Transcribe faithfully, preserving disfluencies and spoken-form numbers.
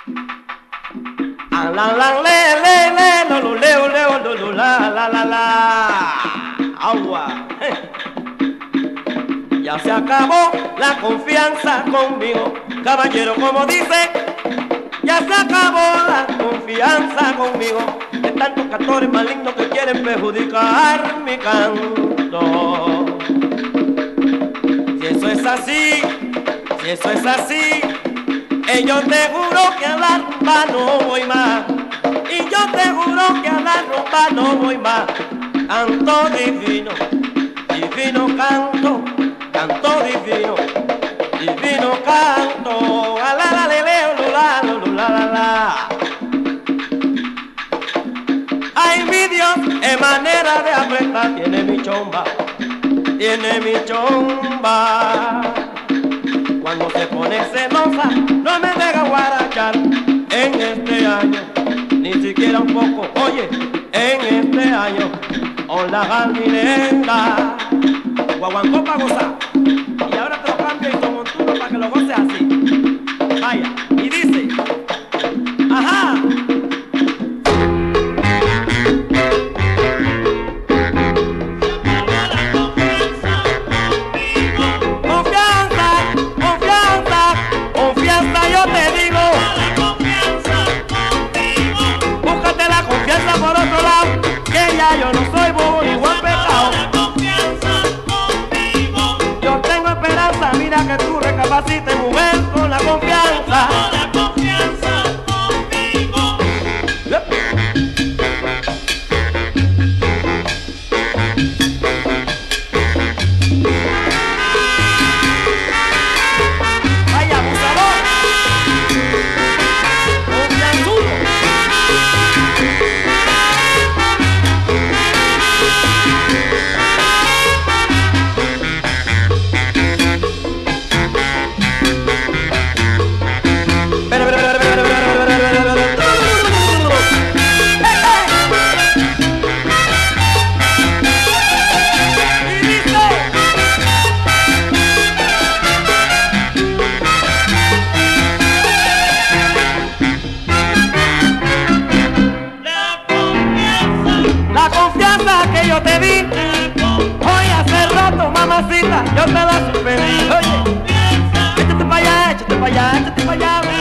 Ah, la la le le le lo lo leo leo lo lo la la la la. Agua. Ya se acabó la confianza conmigo, caballero, como dice. Ya se acabó la confianza conmigo, de tantos cantores malignos que quieren perjudicar mi canto. Si eso es así, si eso es así, eh, yo te juro que a la rumba no voy más. Y yo te juro que a la rumba no voy más. Canto divino, divino canto, canto divino, divino canto. A la la le leo, la la la la. Ay, mi Dios, es manera de apretar, tiene mi chomba, tiene mi chomba. Cuando se pone celosa, no me deja guarachar. En este año, ni siquiera un poco, oye, en este año, on la jardinera, guaguancó pa' gozar. Y ahora te lo cambio y como tú para que lo goces así. Vaya, y dice, ajá. Yo no soy bobo ni buen pecado. Yo tengo esperanza, mira que tú recapacites, mujer, con la confianza. Vaya abusador, confianzudo. La confianza que yo te di, hoy hace rato, mamacita, yo te la suspendí. Oye, échate pa' allá, échate pa' allá, échate pa' allá.